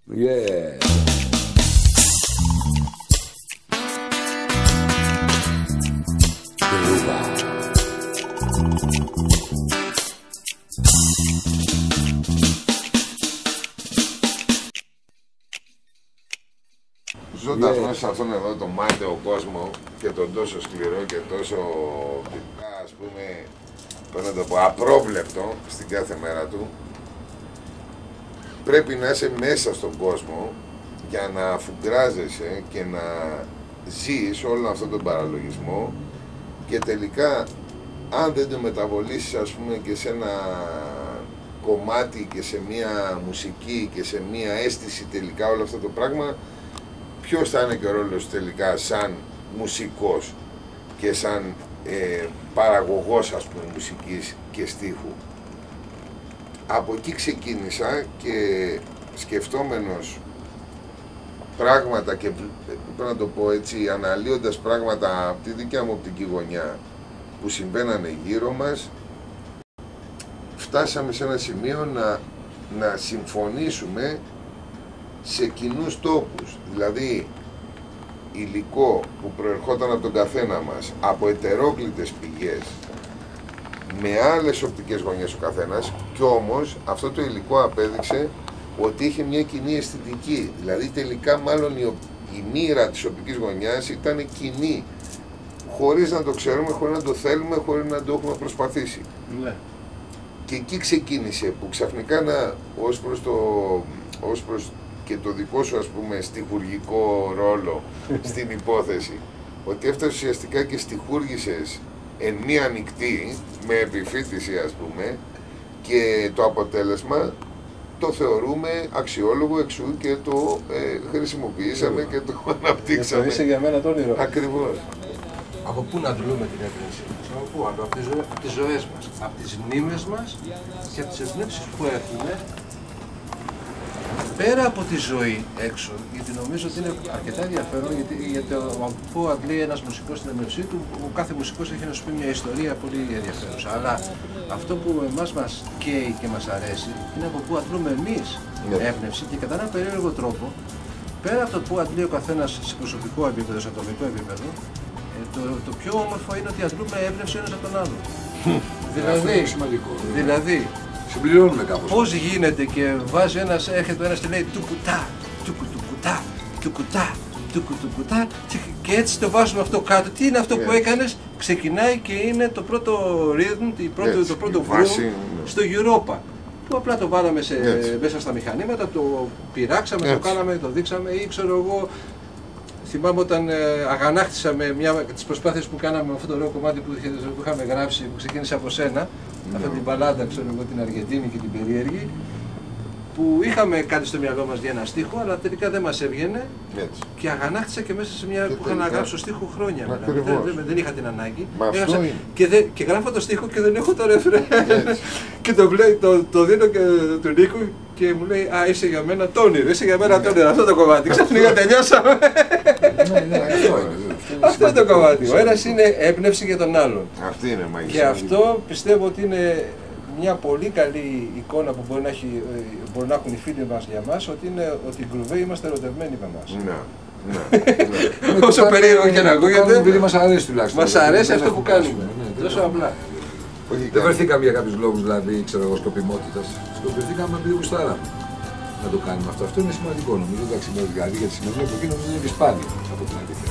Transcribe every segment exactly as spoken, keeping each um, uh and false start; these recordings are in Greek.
Yeah. Ζώντας μέσα σε αυτόν εδώ το μάταιο κόσμο και τον τόσο σκληρό και τόσο ας πούμε, πώς να το πω, απρόβλεπτο στην κάθε μέρα του, πρέπει να είσαι μέσα στον κόσμο για να αφουγκράζεσαι και να ζεις όλο αυτόν τον παραλογισμό και τελικά αν δεν το μεταβολήσεις ας πούμε και σε ένα κομμάτι και σε μια μουσική και σε μια αίσθηση τελικά όλο αυτό το πράγμα, ποιος θα είναι και ο ρόλος τελικά σαν μουσικός και σαν ε, παραγωγός ας πούμε μουσικής και στίχου. Από εκεί ξεκίνησα και σκεφτόμενος πράγματα και πρέπει να το πω έτσι, αναλύοντας πράγματα από τη δικιά μου οπτική γωνιά που συμβαίνανε γύρω μας, φτάσαμε σε ένα σημείο να, να συμφωνήσουμε σε κοινούς τόπους, δηλαδή υλικό που προερχόταν από τον καθένα μας, από ετερόκλητες πηγές, με άλλες οπτικές γωνιές ο καθένας, κι όμως αυτό το υλικό απέδειξε ότι είχε μια κοινή αισθητική, δηλαδή τελικά μάλλον η, η μοίρα της οπτικής γωνιάς ήταν κοινή, χωρίς να το ξέρουμε, χωρίς να το θέλουμε, χωρίς να το έχουμε προσπαθήσει. Ναι. Και εκεί ξεκίνησε που ξαφνικά να, ως προς το, ως προς και το δικό σου ας πούμε στιχουργικό ρόλο στην υπόθεση, ότι έφτασε ουσιαστικά και στιχούργησες εν μία νυχτή με επιφύτηση ας πούμε και το αποτέλεσμα το θεωρούμε αξιόλογο εξού και το ε, χρησιμοποιήσαμε και το αναπτύξαμε. Και το είσαι για μένα το όνειρο. Ακριβώς. Από πού να αντλούμε την έμπνευση μας, από πού, από τις, ζωές, από τις ζωές μας, από τις μνήμες μας και από τις εμπνεύσεις που έχουμε πέρα από τη ζωή έξω, γιατί νομίζω ότι είναι αρκετά ενδιαφέρον, γιατί, γιατί από πού αντλεί ένας μουσικός την έμπνευσή του, ο κάθε μουσικός έχει να σου πει μια ιστορία πολύ ενδιαφέρουσα. Αλλά αυτό που εμάς μας καίει και μας αρέσει είναι από πού αντλούμε εμείς yeah. έμπνευση και κατά έναν περίεργο τρόπο, πέρα από το πού αντλεί ο καθένας σε προσωπικό επίπεδο, σε ατομικό επίπεδο, το, το πιο όμορφο είναι ότι αντλούμε έμπνευση ο ένας από τον άλλον. δηλαδή, σημαντικό. δηλαδή συμπληρώνουμε κάπως. Πώς γίνεται και βάζει ένας, έρχεται ο ένας και λέει του κουτά, του κουτουκουτά, του κουτά, του κουτουκουτά και έτσι το βάζουμε αυτό κάτω. Τι είναι αυτό yes. που έκανες, ξεκινάει και είναι το πρώτο rhythm, πρώτο, το πρώτο groove στο Europa. Που απλά το βάλαμε σε, μέσα στα μηχανήματα, το πειράξαμε, yes. το κάναμε, το δείξαμε ή ξέρω εγώ. Θυμάμαι όταν ε, αγανάκτησα με μια από τις προσπάθειες που κάναμε με αυτό το ωραίο κομμάτι που, είχε, που είχαμε γράψει, που ξεκίνησε από σένα, mm. αυτή την μπαλάντα, ξέρω εγώ, την Αργεντίνη και την περίεργη, που είχαμε κάτι στο μυαλό μας για ένα στίχο, αλλά τελικά δεν μας έβγαινε έτσι. Και αγανάκτησα και μέσα σε μια και που είχα να γράψω στίχο χρόνια. Δηλαδή, δεν, δεν, δεν είχα την ανάγκη. Έγραψα, και, δε, και γράφω το στίχο και δεν έχω το ρεφρέ. Και το, το, το δίνω και του Νίκου και μου λέει «Α, είσαι για μένα το όνειρο, είσαι για μένα το όνειρο, αυτό το κομμάτι». Ξαφνικά τελειώσαμε. Αυτό είναι το κομμάτι. Ο ένας είναι έμπνευση για τον άλλον. Αυτή είναι μαγική. Και αυτό πιστεύω ότι είναι μια πολύ καλή εικόνα που μπορεί να, έχει, μπορεί να έχουν οι φίλοι μας για μας, ότι είναι ότι οι γκρουβέοι είμαστε ερωτευμένοι με μας. Ναι, ναι. Όσο περίεργο και να ακούγεται, επειδή μας αρέσει τουλάχιστον. Μας αρέσει αυτό που κάνουμε. Τόσο απλά. Δεν βρεθήκαμε για κάποιους λόγους, δηλαδή, ξέρω εγώ, σκοπιμότητας. Σκοπηθήκαμε επειδή γουστάραμε να το κάνουμε αυτό. Αυτό είναι σημαντικό, νομίζω. Εντάξει, δηλαδή για τη σημερινή εποχή νομίζω είναι και σπάνιο από την αλήθεια.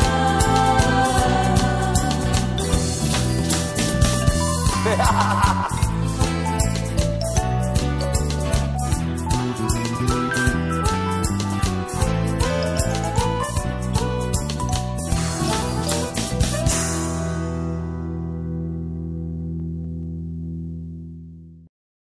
Ha ha ha!